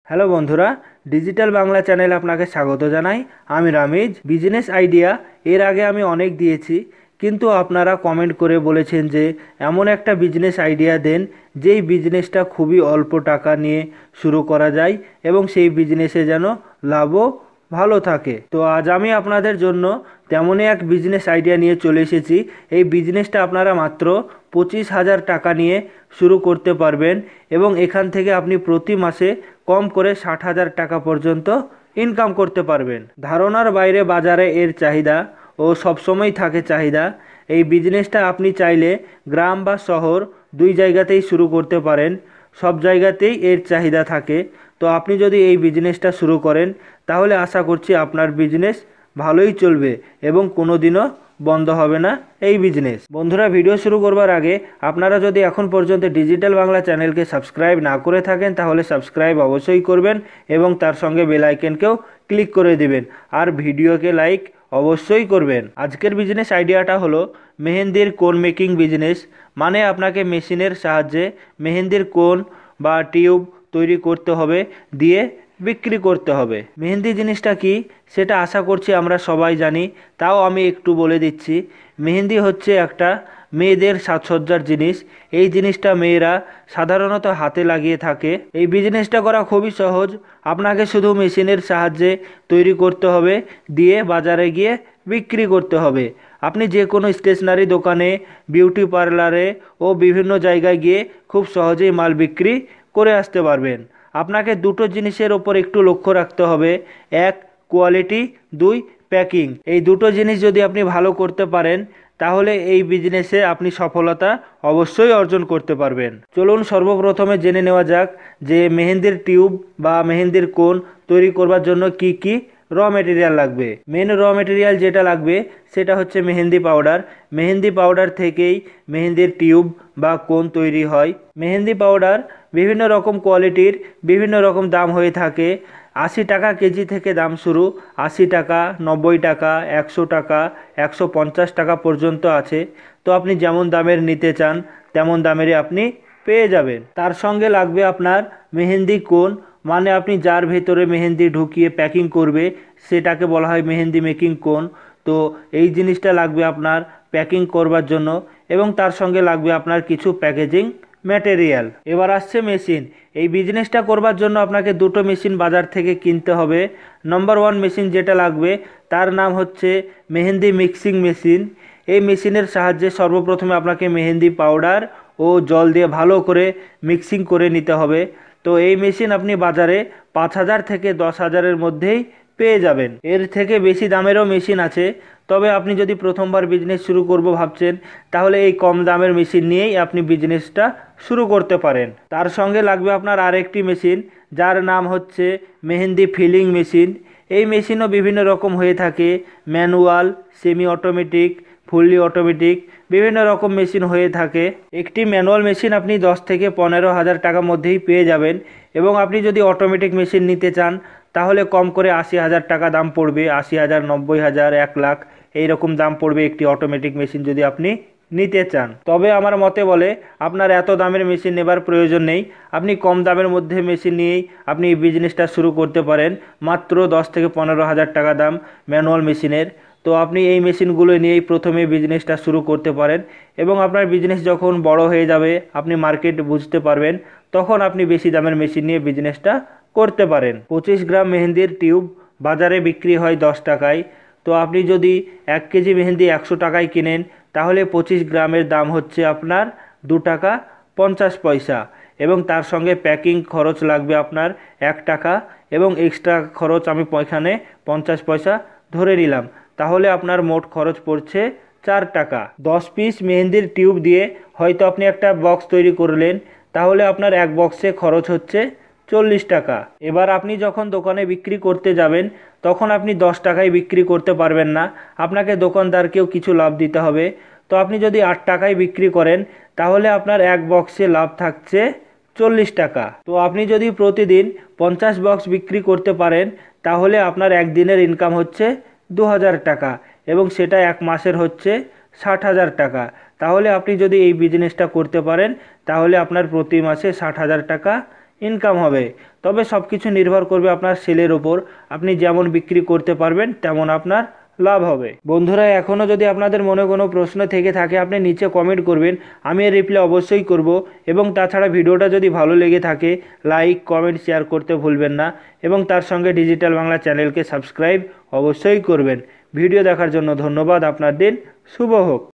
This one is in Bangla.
হ্যালো বন্ধুরা, ডিজিটাল বাংলা চ্যানেলে আপনাকে স্বাগত জানাই। আমি রামিজ। বিজনেস আইডিয়া এর আগে আমি অনেক দিয়েছি, কিন্তু আপনারা কমেন্ট করে বলেছেন যে এমন একটা বিজনেস আইডিয়া দেন যেই বিজনেসটা খুবই অল্প টাকা নিয়ে শুরু করা যায় এবং সেই বিজনেসে যেন লাভও ভালো থাকে। তো আজ আমি আপনাদের জন্য তেমনই এক বিজনেস আইডিয়া নিয়ে চলে এসেছি। এই বিজনেসটা আপনারা মাত্র 25,000 টাকা নিয়ে শুরু করতে পারবেন এবং এখান থেকে আপনি প্রতি মাসে কম করে 60,000 টাকা পর্যন্ত ইনকাম করতে পারবেন। ধারণার বাইরে বাজারে এর চাহিদা ও সবসময় থাকে চাহিদা। এই বিজনেসটা আপনি চাইলে গ্রাম বা শহর দুই জায়গাতেই শুরু করতে পারেন। সব জায়গাতেই এর চাহিদা থাকে। তো আপনি যদি এই বিজনেসটা শুরু করেন তাহলে আশা করছি আপনার বিজনেস ভালোই চলবে এবং কোনো দিনও বন্ধ হবে না এই বিজনেস। বন্ধুরা, ভিডিও শুরু করবার আগে আপনারা যদি এখন পর্যন্ত ডিজিটাল বাংলা চ্যানেলকে সাবস্ক্রাইব না করে থাকেন তাহলে সাবস্ক্রাইব অবশ্যই করবেন এবং তার সঙ্গে বেল আইকনকেও ক্লিক করে দিবেন আর ভিডিওকে লাইক অবশ্যই করবেন। আজকের বিজনেস আইডিয়াটা হলো মেহেন্দির কোন মেকিং বিজনেস। মানে আপনাকে মেশিনের সাহায্যে মেহেন্দির কোন বা টিউব তৈরি করতে হবে, দিয়ে বিক্রি করতে হবে। মেহেন্দি জিনিসটা কি সেটা আশা করছি আমরা সবাই জানি, তাও আমি একটু বলে দিচ্ছি। মেহেন্দি হচ্ছে একটা মেয়েদের সাজসজ্জার জিনিস। এই জিনিসটা মেয়েরা সাধারণত হাতে লাগিয়ে থাকে। এই বিজনেসটা করা খুবই সহজ। আপনাকে শুধু মেশিনের সাহায্যে তৈরি করতে হবে, দিয়ে বাজারে গিয়ে বিক্রি করতে হবে। আপনি যে কোনো স্টেশনারি দোকানে, বিউটি পার্লারে ও বিভিন্ন জায়গায় গিয়ে খুব সহজেই মাল বিক্রি করে আসতে পারবেন। আপনাকে দুটো জিনিসের ওপর একটু লক্ষ্য রাখতে হবে। এক, কোয়ালিটি, দুই, প্যাকিং। এই দুটো জিনিস যদি আপনি ভালো করতে পারেন তাহলে এই বিজনেসে আপনি সফলতা অবশ্যই অর্জন করতে পারবেন। চলুন সর্বপ্রথমে জেনে নেওয়া যাক যে মেহেন্দির টিউব বা মেহেন্দির কোন তৈরি করবার জন্য কি কি র মেটেরিয়াল লাগবে। মেন র মেটেরিয়াল যেটা লাগবে সেটা হচ্ছে মেহেন্দি পাউডার। মেহেন্দি পাউডার থেকেই মেহেন্দির টিউব বা কোন তৈরি হয়। মেহেন্দি পাউডার বিভিন্ন রকম কোয়ালিটির, বিভিন্ন রকম দাম হয়ে থাকে। 80 টাকা কেজি থেকে দাম শুরু। 80 টাকা, 90 টাকা, 100 টাকা, 150 টাকা পর্যন্ত আছে। তো আপনি যেমন দামের নিতে চান তেমন দামেরই আপনি পেয়ে যাবেন। তার সঙ্গে লাগবে আপনার মেহেন্দি কোন, মানে আপনি যার ভেতরে মেহেন্দি ঢুকিয়ে প্যাকিং করবে সেটাকে বলা হয় মেহেন্দি মেকিং কোন। তো এই জিনিসটা লাগবে আপনার প্যাকিং করবার জন্য এবং তার সঙ্গে লাগবে আপনার কিছু প্যাকেজিং ম্যাটেরিয়াল। এবার আসছে মেশিন। এই বিজনেসটা করবার জন্য আপনাকে দুটো মেশিন বাজার থেকে কিনতে হবে। নম্বর 1 মেশিন যেটা লাগবে তার নাম হচ্ছে মেহেন্দি মিক্সিং মেশিন। এই মেশিনের সাহায্যে সর্বপ্রথমে আপনাকে মেহেন্দি পাউডার ও জল দিয়ে ভালো করে মিক্সিং করে নিতে হবে। তো এই মেশিন আপনি বাজারে 5,000 থেকে 10,000-এর মধ্যেই পেয়ে যাবেন। এর থেকে বেশি দামেরও মেশিন আছে, তবে আপনি যদি প্রথমবার বিজনেস শুরু করব ভাবছেন তাহলে এই কম দামের মেশিন নিয়েই আপনি বিজনেসটা শুরু করতে পারেন। তার সঙ্গে লাগবে আপনার আরেকটি মেশিন যার নাম হচ্ছে মেহেন্দি ফিলিং মেশিন। এই মেশিনও বিভিন্ন রকম হয়ে থাকে, manual, semi automatic, fully automatic, বিভিন্ন রকম মেশিন হয়ে থাকে। একটি ম্যানুয়াল মেশিন আপনি 10 থেকে 15,000 টাকার মধ্যেই পেয়ে যাবেন এবং আপনি যদি অটোমেটিক মেশিন নিতে চান তাহলে কম করে 80,000 টাকা দাম পড়বে। 80,000, 90,000, 1 লাখ এইরকম দাম পড়বে একটি অটোমেটিক মেশিন যদি আপনি নিতে চান। তবে আমার মতে বলে আপনার এত দামের মেশিন নেবার প্রয়োজন নেই। আপনি কম দামের মধ্যে মেশিন নিয়েই আপনি এই বিজনেসটা শুরু করতে পারেন। মাত্র 10 থেকে 15,000 টাকা দাম ম্যানুয়াল মেশিনের। তো আপনি এই মেশিনগুলো নিয়েই প্রথমে বিজনেসটা শুরু করতে পারেন এবং আপনার বিজনেস যখন বড় হয়ে যাবে, আপনি মার্কেট বুঝতে পারবেন, তখন আপনি বেশি দামের মেশিন নিয়ে বিজনেসটা করতে পারেন। 25 গ্রাম মেহেন্দির টিউব বাজারে বিক্রি হয় 10 টাকায়। তো আপনি যদি 1 কেজি মেহেন্দি 100 টাকায় কিনেন তাহলে 25 গ্রামের দাম হচ্ছে আপনার 2 টাকা 50 পয়সা এবং তার সঙ্গে প্যাকিং খরচ লাগবে আপনার 1 টাকা এবং এক্সট্রা খরচ আমি এখানে 50 পয়সা ধরে নিলাম। তাহলে আপনার মোট খরচ পড়ছে 4 টাকা। 10 পিস মেহেন্দির টিউব দিয়ে হয়তো আপনি একটা বক্স তৈরি করলেন, তাহলে আপনার এক বক্সে খরচ হচ্ছে 40 টাকা। এবার আপনি যখন দোকানে বিক্রি করতে যাবেন তখন আপনি 10 টাকায় বিক্রি করতে পারবেন না, আপনাকে দোকানদারকেও কিছু লাভ দিতে হবে। তো আপনি যদি 8 টাকায় বিক্রি করেন তাহলে আপনার এক বক্সে লাভ থাকছে 40 টাকা। তো আপনি যদি প্রতিদিন 50 বক্স বিক্রি করতে পারেন তাহলে আপনার একদিনের ইনকাম হচ্ছে 2,000 টাকা এবং সেটা এক মাসের হচ্ছে 60,000 টাকা। তাহলে আপনি যদি এই বিজনেসটা করতে পারেন তাহলে আপনার প্রতি মাসে 60,000 টাকা ইনকাম হবে। তবে সব কিছু নির্ভর করবে আপনার সেলের ওপর। আপনি যেমন বিক্রি করতে পারবেন তেমন আপনার লাভ হবে। বন্ধুরা, এখনও যদি আপনাদের মনে কোনো প্রশ্ন থেকে থাকে আপনি নিচে কমেন্ট করবেন, আমি এর রিপ্লাই অবশ্যই করব। এবং তাছাড়া ভিডিওটা যদি ভালো লেগে থাকে লাইক কমেন্ট শেয়ার করতে ভুলবেন না, এবং তার সঙ্গে ডিজিটাল বাংলা চ্যানেলকে সাবস্ক্রাইব অবশ্যই করবেন। ভিডিও দেখার জন্য ধন্যবাদ। আপনার দিন শুভ হোক।